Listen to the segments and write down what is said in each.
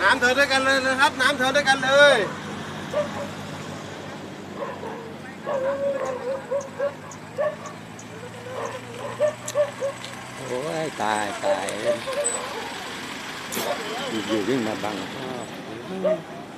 น้ำเธอด้วยกันเลยนะครับน้ำเธอด้วยกันเลยโอ้ยตายอยู่วิ่งมาบังพ่อ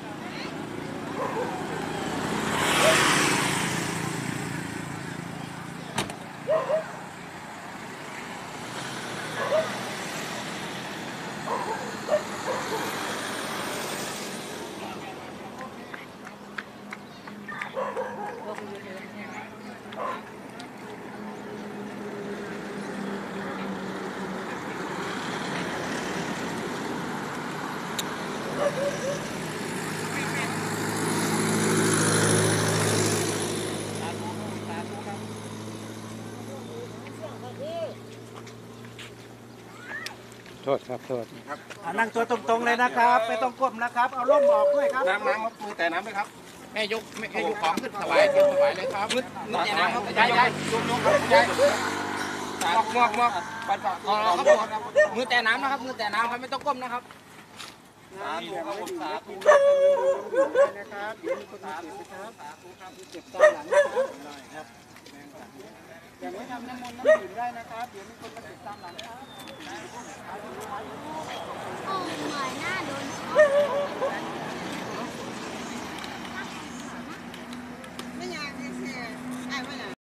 โทษครับโทษนั่งตัวตรงๆเลยนะครับไม่ต้องก้มนะครับเอาล่มออกด้วยครับน้ำครับมือแต่น้ำไหมครับแม่ยกของขึ้นถวายขึ้นถวายเลยครับมือแต่น้ำครับยายยกครับยายมอกปัดครับมือแต่น้ำนะครับมือแต่น้ำครับไม่ต้องก้มนะครับน้ำอยู่ครับสาธุนะครับเดี๋ยวมีคนมาเก็บนะครับเก็บตามหลังนะครับอย่างไม่ทำน้ำมนต์น้ำดื่มได้นะครับเดี๋ยวมีคนมาเก็บตามหลังครับโอ้ยหน่าโดน